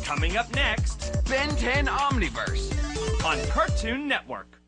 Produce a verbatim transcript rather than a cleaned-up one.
Coming up next, Ben ten Omniverse. on Cartoon Network.